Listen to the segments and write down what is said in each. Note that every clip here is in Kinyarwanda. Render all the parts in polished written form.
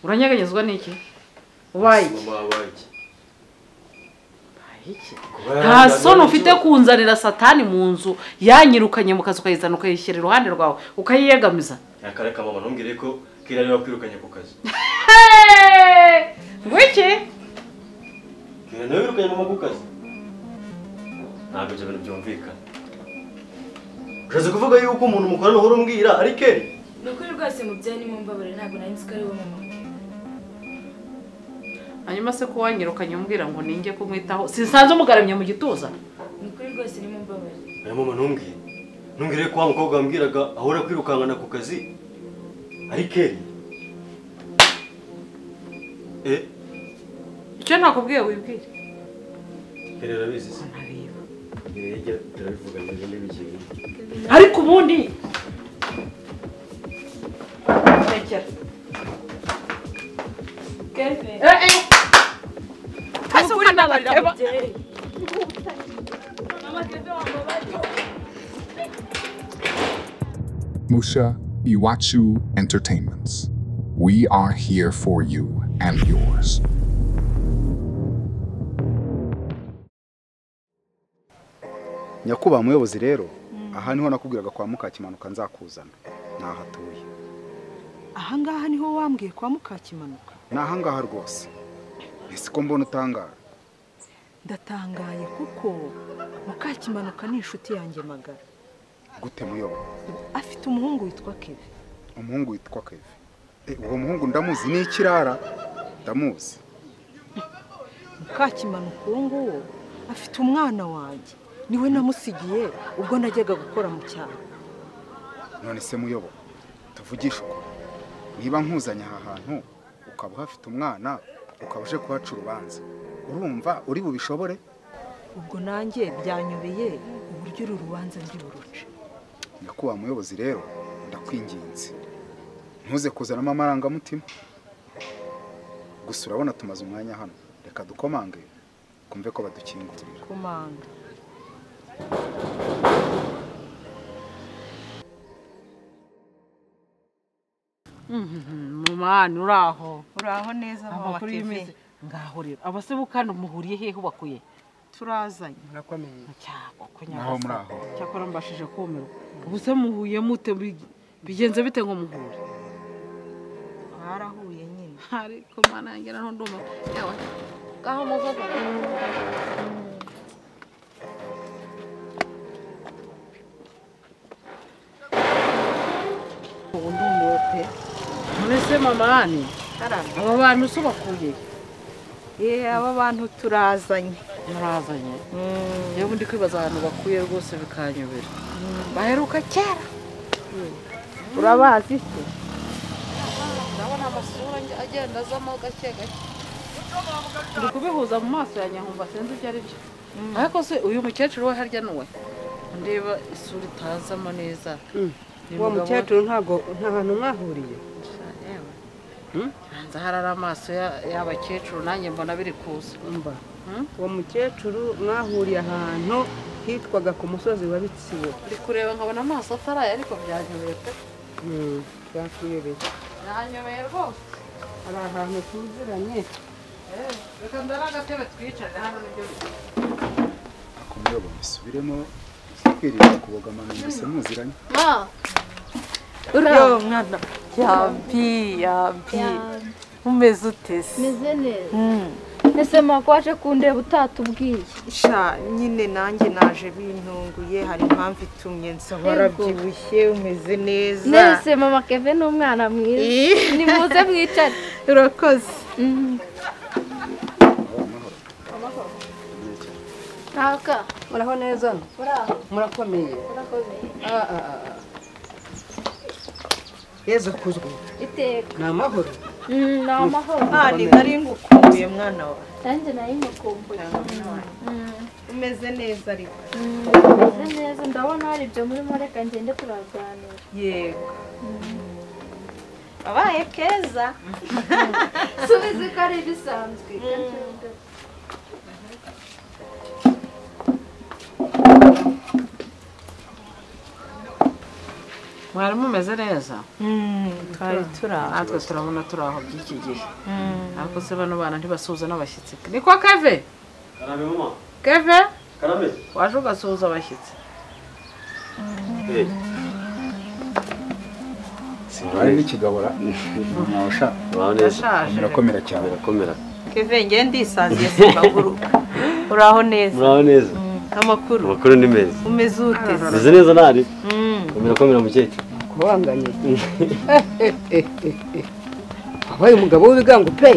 uranyeganyezwa n'iki ubaye iki nta soni ufite kunzanira satani mu nzu yanyirukanye mu kazi ukayizana ukayishyira iruhande rwawe ukayiyegamiza akareka mama ntumbwire ko kira niba kwirukanye ku kazi ngwiki kira niba wirukanye mama ku kazi ntabwo ibyo bintu byumvikana ushatse kuvuga yuko umuntu mukorana uhora umbwira ari Keri ni ukuri rwose mubyeyi ni mumbabare ntabwo nari nzi ko ari wowe mama hanyuma se ko wanyirukanye umbwira ngo ninge kumwitaho sinsanze umugaramye mu gituza ni ukuri rwose ni mumbabare aya mama ntumbwire ko wa mukobwa wambwiraga ahora kwirukankana ku kazi ari Keri icyo nakubwiye wibwire Keri arabizi se ntareba turabivuga n'ibindi bikiri ariko ubundi rekera Kevin ase ukanabarira mubyeyi mama Kevin wambabarira Musha Iwachu Entertainments. We are here for you and yours. Nyakuba muyobozi rero aha niho nakubwiraga kwa Mukakimanuka nzakuzana nahatuye. Aha ngaha niho wambwiye kwa Mukakimanuka? Naha ngaha rwose. Ese ko mbona utangara? Ndatangaye kuko Mukakimanuka ni inshuti yanjye magara. Gute muyobo? Afite umuhungu witwa Kevin. Umuhungu witwa Kevin. Uwo muhungu ndamuzi ni ikirara. Ndamuzi. Mukakimanuka nguwo afite umwana wanjye. Niwe namusigiye ubwo najyaga gukora mu cyaro. None se muyobo tuvugisha uko niba nkuzanya aha hantu ukaba hafite umwana ukabuje kuhaca urubanza urumva uri bubishobore? Ubwo nanjye byanyobeye uburyo uru rubanza ndi buruce. Nyakuba muyobozi rero ndakwinginze ntuze kuzanamo amarangamutima. Gusa urabona tumaze umwanya hano reka dukomange kumve ko badukingurira. Komanga. Mumani uraho neza mama Kevin. Ngaho rero abasebo kandi muhuriye hehe bakuye? Turazanye. Murakomeye. Cyako Naho muraho. Cyakora mbashije kumirwa. Ubuse muhuye mute bigenze bite ngo muhure? Harahuye nyine. Ariko mana yanjye naho nduma. Yawe. Ngaho muvuga. Ndumupe. Nese mamani. Aba bantu subakuye. Aba bantu turazanye. Murazanye. Yewe ndi kwibaza abantu bakuye rwose bikanyobera. Baheruka kera. Urabazi se? Ndabona amasura agenda azamo gake gake. Ndi kubihuza mu maso ya Nyahumba senze ibyo ari byo. Ariko se uyu mukecuru we harya nuwe? Ndeba isura itazamo neza. Uwo mukecuru nta hantu mwahuriye? Hanze harara amaso y'abakecuru nanjye mbona biri kuza. Umva. Uwo mukecuru mwahuriye ahantu hitwaga ku musozi wa Bitsibo. Ndi kureba nkabona amaso ataraye ariko byanyobeye pe. Byakuyobeye. Byanyobeye rwose. Hari ahantu tuziranye. Reka ndara agatebe twicare hano n'ibyo. Akomeyo bisubiremo kwirinda kubogamana mbese muziranye. Yo mwana. Yambi. Umeze utese. Meze neza. Ese makwaje kundeba utatubwiye. Sha nyine nanjye naje bintunguye hari impamvu itumye nsabara byibushye umeze neza. Nese mama Kevin n'umwana mwiza. Ni muze mwicare. Urakoze. Kaka, Muraho neza? Murakomeye. Yezu kuzwe. Iteka. Ni amahoro. Ni amahoro. Ni nari ngukumbuye mwana wawe. Nanjye nari ngukumbuye. Umeze neza ariko. Umeze neza ndabona hari ibyo muri reka ngende turaganira. Yego. Abaye keza. Subize ko ari bisanzwe. mwari mumeze neza twari turaho natwe turabona turi aho by'iki gihe ariko se bano bana ntibasuhuza n'abashyitsi niko Keve Karame mama. Keve Karame. waje ugasuhuza abashyitsi hari n'ikigabura mwawusha murakomera cyane Murakomera. Keve nge ndisaziye simbaguruka uraho neza Muraho neza. amakuru Amakuru ni meza. umeze ute Meze neza nari. Murakomera mukecuru. kubanganye abaye umugabo w'ibigango pe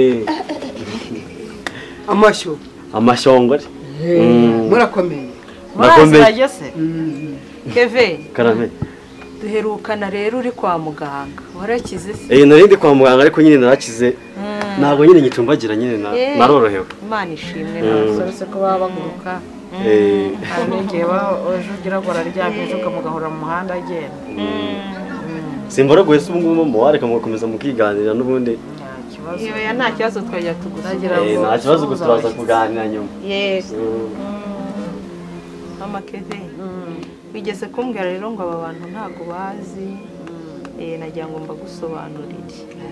amashyo Amashongore. murakomeye muraziranye se Keve Karame. duherukana rero uri kwa muganga warakize se Narindi kwa muganga ariko nyine narakize. Ntabwo nyine ngitumbagira nyine narorohewe. Imana ishimwe nawe se ko baba baguruka hari n'igihe ejo ugira ngo araryamye ejo ukamugahora mu muhanda agenda Simbora guhesa ubu ngubu mu wareka mukomeza mukiganira n'ubundi. iyo nta kibazo twajya tugusagira Nta kibazo turaza kuganira nyuma. yes mama Keve bigeze kumbwira rero ngo aba bantu ntago bazi nagira ngo mbagusobanurire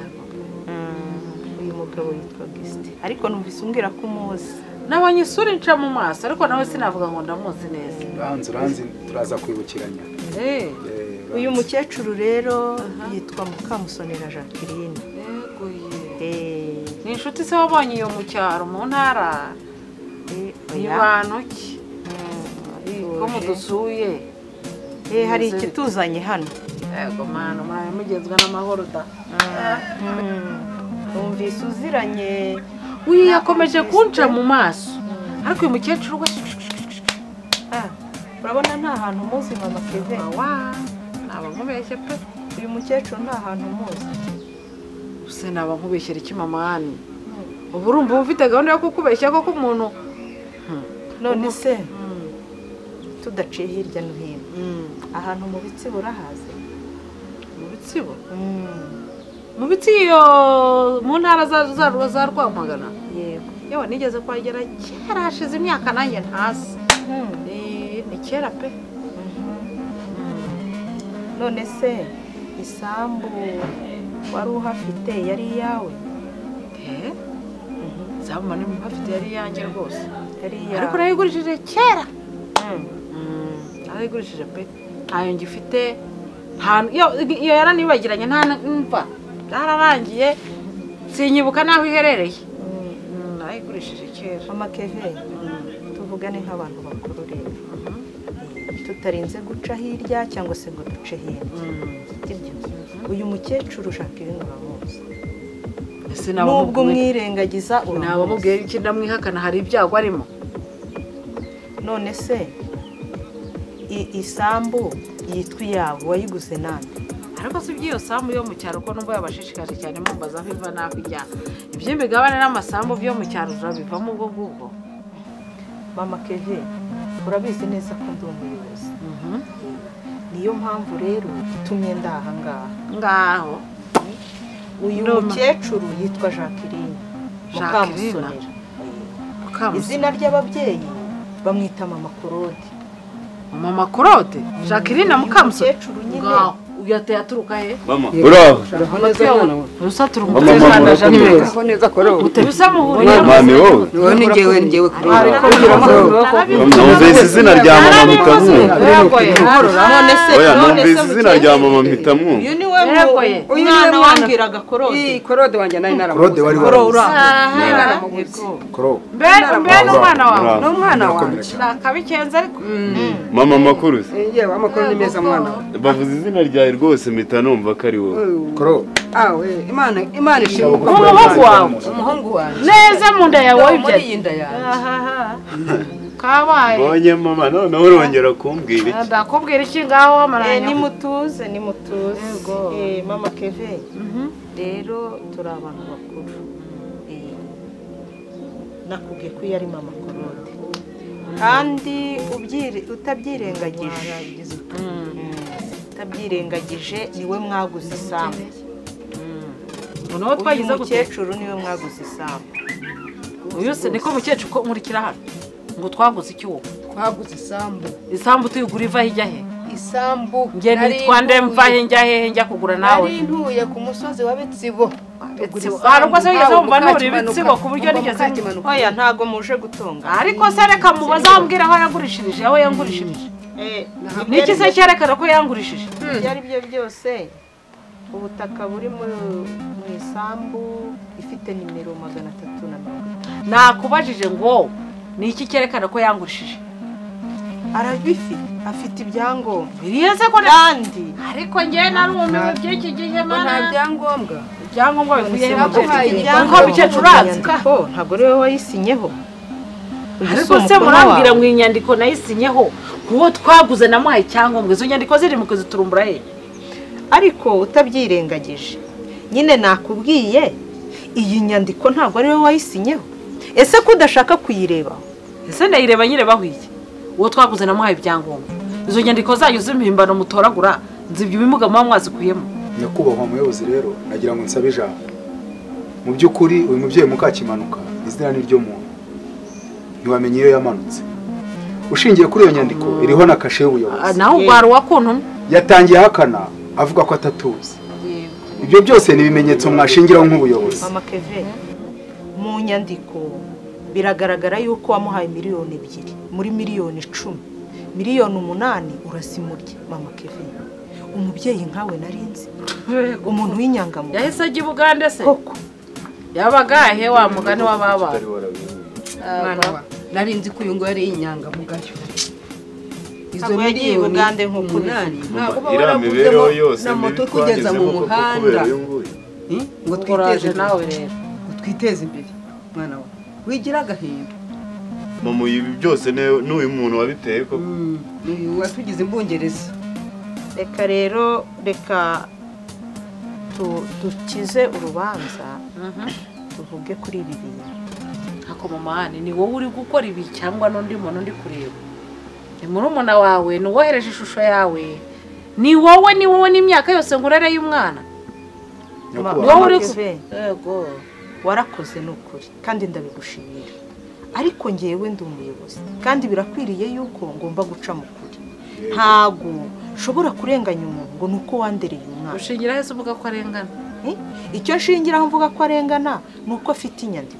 uyu mugabo yitwa Gisite ariko numvise umbwira ko umuzi nabonye isura inca mu maso ariko nawe sinavuga ngo ndamuzi neza uranzi turaza kwibukiranya uyu mukecuru rero yitwa Mukamusonera Jacqueline ni inshuti se wabonye iyo mu cyaro mu ntara ni bantu ki ko mudusuye hari ikituzanye hano yego mana mwaye mugenzwa n'amahoro da numvise uziranye uyu yakomeje kunca mu maso ariko uyu mukecuru we urabona nta hantu muzi mama Keve naba nkubeshye pe uyu mukecuru nta hantu muzi se naba nkubeshyera iki mamani ubu urumva ufite gahunda yo kukubeshya koko umuntu none se tudaciye hirya no hino ahantu mu bitsibo urahazi mu bitsibo mu bitsiyo mu ntara za Rwamagana yego yewe nigeze kwagera kera hashize imyaka nanjye ntazi ni kera pe none se isambu wari uhafite yari iyawe isambu mani muhafite yari iyanjye rwose yari iyawe ariko nayigurishije kera narayigurishije pe ntayo ngifite iyo yaranibagiranye nta mva byararangiye sinyibuka n'aho iherereye narayigurishije kera mama Keve tuvugane nk'abantu bakuru rero tutarinze guca hirya cyangwa se ngo duce hino uyu mukecuru Jacqueline uramuzi nubwo umwirengagiza nabamubwiye iki ndamwihakana hari ibyago arimo none se isambu yitwa iyawe wayiguze nande ariko si by'iyo sambu yo mu cyaro ko numva yabashishikaje cyane mumbaza aho iva n'aho ijya iby'imigabane n'amasambu byo mu cyaro urabivamo ubwo ngubwo mama Keve urabizi neza ko ndi umuyobozi niyo mpamvu rero itumye ndaha ngaho uyu mukecuru yitwa Jacqueline Mukamusonera izina ry'ababyeyi bamwita mama Claude mama Claude Jacqueline Mukamusonera umukecuru nyine uyateye aturuka he mama uraho urusa turuka Rwanda Jacqueline ko neza ko ro utebisa muhuriye mami wowe ni ngewe numvise izina rya mama mpitamu none se izina rya mama mpitamu uyu ni we umwana wambwiraga Claude Claude wanjye nari Claude wari mbe n'umwana wawe n'umwana wanjye nakabikenze ariko mama makuru yewe amakuru ni meza mwana bavuze izina ryawe rwose mpita numva ko ari wowe imana ishimwe umuhungu wawe neza mu nda yawe muri iyi nda yawe kabaye mbonye mama noneho urongera kumbwira iki ndakubwira iki ngaho amaranya nimutuze mama Keve rero turi abantu bakuru nakubwiye ko iyo ari mama Claude kandi utabyirengagije niwe mwaguze isambu uyu mukecuru niwe mwaguze isambu uyu se niko mukecuru ko nkurikira hano ngo twaguze iki wowe twaguze isambu tuyigura iva hirya he isambu nge nitwa nde mvahe njya hehe njya kugura nawe nari ntuye ku musozi wa Bitsibo ariko se wigeze wumva nturi Bitsibo ku buryo nigeze oya ntago muje gutonga ariko se reka mubaza ambwira aho yagurishirije aho yangurishirije niki se cyerekana ko yangurishije byari byo byose ubutaka buri mu isambu ifite nimero 330 nakubajije ngo niki cyerekana ko yangurishije arabifite afite ibyangombwa birize ko kandi ariko nge narumiwe by'iki gihe nta byangombwa ibyangombwa bikuye mu ko bicecuratsika ntabwo rero wayisinyeho ariko se murambwira mu inyandiko nayisinyeho kuwo twaguze namuhaye icyangombwa izo nyandiko ziri mu kuziturumbura he ariko utabyirengagije nyine nakubwiye iyi nyandiko ntabwo ari wowe wayisinyeho ese ko udashaka kuyirebaho ese ndayireba nyirebaho iki uwo twaguze namuhaye ibyangombwa izo nyandiko zanyu z'impimbano mutoragura nzibyo ibimuga muba mwazikuyemo nyakubahwa muyobozi rero nagira ngo nsabe ijambo mu by'ukuri uyu mubyeyi Mukakimanuka izina ni ryo muntu ntiwamenye iyo yamanutse ushingiye kuri iyo nyandiko iriho na kashe y'ubuyobozi naho ugwara wakuntu yatangiye hakana avuga ko atatuzi ibyo byose ni ibimenyetso mwashingiraho nk'ubuyobozi mama Kevin mu nyandiko biragaragara yuko wamuhaye miliyoni 2 muri miliyoni 10 miliyoni 8 urasimurye mama Kevin umubyeyi nkawe narinzi umuntu w'inyangamugayo yahise ajya i Bugande se koko yabagahe wa mugani w'ababa narinzi ko uyu ngo yari inyangamugayo izo miliyoni Bugande nk'uko iriya mibereho yose na moto kugeza mu muhanda ngo twiteze nawe rero twiteze imbere mwana wa wigira agahinda mama ibi byose n'uyu muntu wabiteye koko watugize imbungereza reka rero reka dukize urubanza tuvuge kuri ibi bintu ako mama ni wowe uri gukora ibi cyangwa n'undi muntu ndi kureba ni murumuna wawe ni wohereje ishusho yawe ni wowe n'imyaka yose ngurere y'umwana wowe uri yego warakoze n'ukuri kandi ndabigushimira ariko ngewe ndi umuyobozi kandi birakwiriye yuko ngomba guca mu kuri ntago shobora kurenganya umuntu ngo nuko wandereye umwana ushingira hese uvuga ko arengana icyo nshingiraho mvuga ko arengana nuko afite inyandiko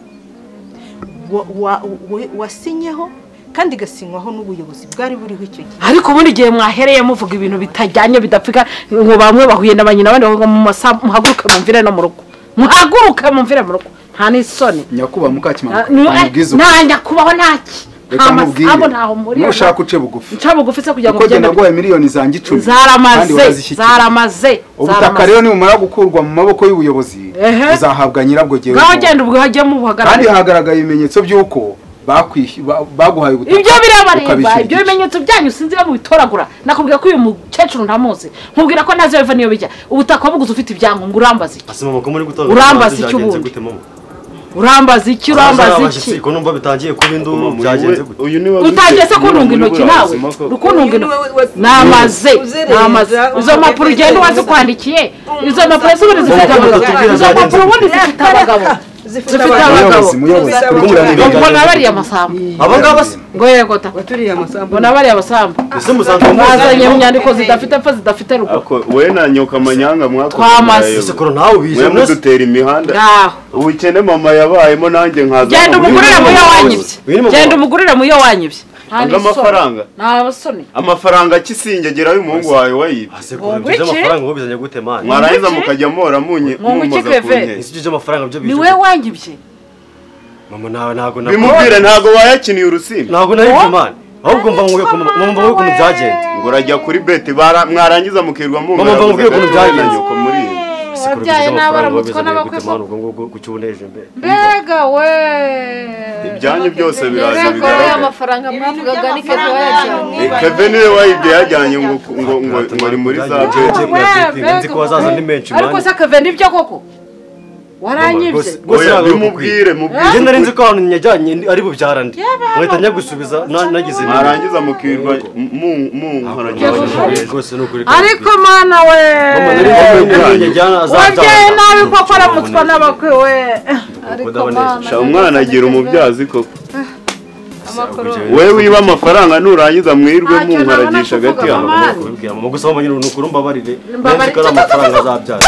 wasinyeho kandi gasinywaho n'ubuyobozi bwari buriho icyo gihe ariko ubundi gihe mwahereye muvuga ibintu bitajyanye bidapfika ngo bamwe bahuye n'abanyina abandi bavuga mu masaha muhaguruke mumvire no mu rugo muhaguruke mumvire mu rugo nta n'isoni nyakuba Mukakimanuka nta nyakubaho ntaki nta masabo ntaho muri nushaka uce bugufi nca bugufi se kugira ngo ugende naguhaye miliyoni zanjye 10 zaramaze ubutaka rero nimumara gukurwa mu maboko y'ubuyobozi uzahabwa nyirabwo gihe ngaho genda ubwo hajye mu buhagarara kandi hagaragaye ibimenyetso by'uko baguhaye ubutaka ibyo birabareba ibyo bimenyetso byanyu sinzi mu bitoragura nakubwira ko uyu mukecuru ntamuzi nkubwira ko nazo biva niyo bijya ubutaka buguze ufite ibyangombwa urambaza urambaza icyo ubundi urambaza iki ko numva bitangiye kuba induru byagenze gute utangiye se kununga intoki nawe rukununga intoki namaze izo mpapuro ugenda wazikwandikiye izo mpapuro z'ubundi zifite abagabo izo mpapuro ubundi zifite abagabo zifite abagabo mbona bariya amasambu abangaba ngo yegota waturiye amasambu mbona bariya amasambu ese musanzwe mwazanye mu nyandiko zidafite epfo zidafite rugo we na nyoka amanyanga twamaze sekuru nawe ubize mudutera imihanda ubukene mama yabayemo nanjye nkaza genda umugurire mu yo wanyibye genda umugurire mu yo wanyibye amafaranga nta basoni amafaranga kisingegera y'umuhungu wawe wayibye sekuru bize amafaranga ngo bizanye gute mani mwarangiza mukajya mora mumoza kunye isi amafaranga byo ni we wanyibye mama nawe ntago bimubwire ntago wayakiniye urusimbi ntago nari mani ahubwo mva ngo ukuntu byagenze ngo urajya kuri beti mwarangiza mukirwa mu mama mva ngo ukuntu byagenze uko muri ababyaye n'abaramutwa n'abakwe mbega we ibyanyu byose biraza bigaragara amafaranga mwavugaga ni Kevin wayajyanye Kevin niwe wayibye yajyanye ngo ari muri za nzi ko bazaza ni menshi ariko se Kevin ibyo koko waranyibye bimubwire je nari nzi ko abantu nyajyanye ari bubyara ndi mwita njya gusubiza nagize narangiza mukirwa ariko mana we wabyaye nabi koko aramutwa n'abakwe we umwana agira umubyazi koko wowe wiba amafaranga nurangiza mwirwe munkaragisha hagati yawe kubibwira mama gusa wamanyira n'ukuri mbabarire nzi ko ari amafaranga azabyara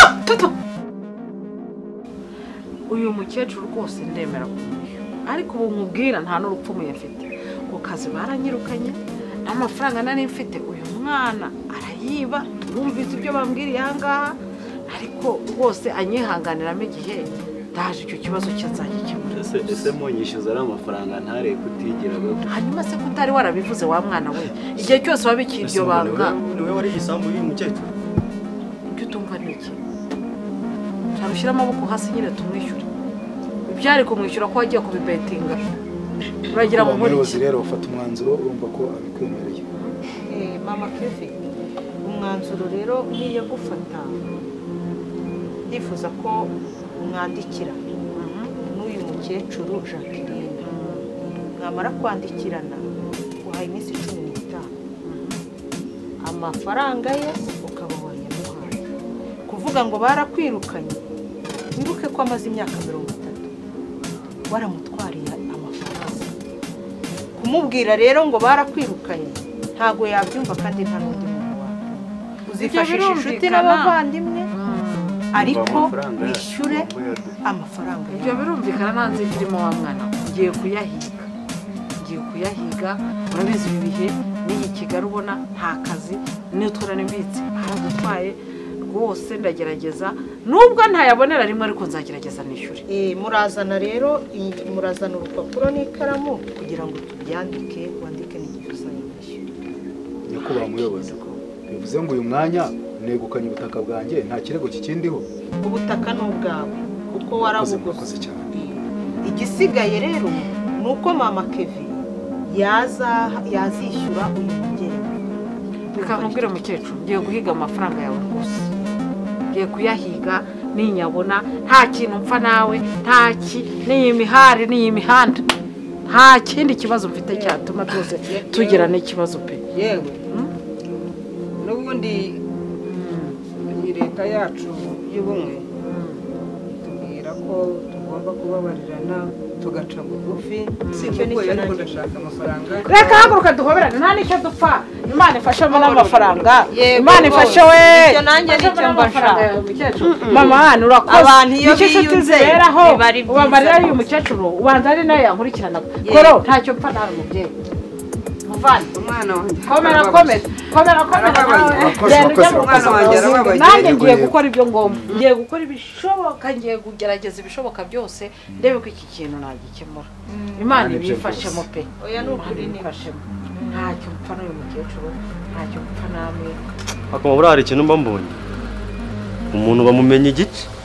uyu mukecuru rwose ndemera kumwishyura ariko ubu nkubwira nta n'urupfu muyafite ku kazi baranyirukanye n'amafaranga nari mfite uyu mwana arayiba numvise ibyo bambwiriye aha ngaha ariko rwose anyihanganiramo igihe ndaje icyo kibazo cyazagikemura ese munyishyuza ari amafaranga ntare kutigiraga hanyuma se kutari warabivuze wa mwana we igihe cyose wabikira iryo banga niwe wari igisambu y'uyu mukecuru ibyo utumva ni iki ntarushyira amaboko hasi nyine tumwishyure ibyari kumwishyura ko wagiye kubibetinga uragira ngo nkore iki rero ufata umwanzuro urumva ko abikwemereye mama Kevin umwanzuro rero niyo gufata ndifuza ko mwandikira n'uyu mukecuru Jacqueline mwamara kwandikirana uhaye iminsi 15 amafaranga ye ukaba wayamuhaye kuvuga ngo barakwirukanye wibuke ko amaze imyaka 30 waramutwariye amafaranga kumubwira rero ngo barakwirukanye ntago yabyumva kandi nta n'undi muntu wawe uzifashisha inshuti n'abavandimwe ariko wishyure amafaranga ibyo birumvikana nanze kirimo wa mwana ngiye kuyahiga urabizi ibi bihe n'iyi Kigali ubona nta kazi n'utwara n'imbitse haradutwaye rwose ndagerageza nubwo ntayabonera rimwe ariko nzagerageza nishyure murazana rero murazana urupapuro n'ikaramu kugira ngo tubyandike wandike n'igihe uzayishyura nyakubahwa muyobozi bivuze ngo uyu mwanya negukanye ubutaka bwanjye nta kirego kikindiho ubutaka ni ubwawe kuko warabuguze cyane igisigaye rero ni uko mama Kevin yazishyura uyu mubyeyi reka nkubwire mukecuru ngiye guhiga amafaranga yawe rwose ngiye kuyahiga ninyabona nta kintu mpfa nawe n'iyi mihari n'iyi mihanda nta kindi kibazo mfite cyatuma twese tugira n'ikibazo pe yewe n'ubundi iyi leta yacu y'ubumwe tubwira ko tugomba kubabarirana tugaca bugufi sibyo nicyo ariko ndashaka amafaranga reka haguruka duhoberane nta nicyo dupfa Imana ifashemo n'amafaranga Imana ifashe we icyo nanjye nicyo mbashaka mama hano urakoze abantu iyo biyunze ubamarira uyu mukecuru ubanza ari nayo yankurikirana koro ntacyo mpfa nawe mubyeyi muvane umwana wanjye komera nanjye ngiye gukora ibyo ngomba ngiye gukora ibishoboka ngiye kugerageza ibishoboka byose ndebe ko iki kintu nagikemura Imana ibifashemo pe oya n'ukuri nifashemo ntacyo mpfa n'uyu mukecuru ntacyo mpfa namwe akaba buri hari ikintu mba mbonye umuntu bamumenye igice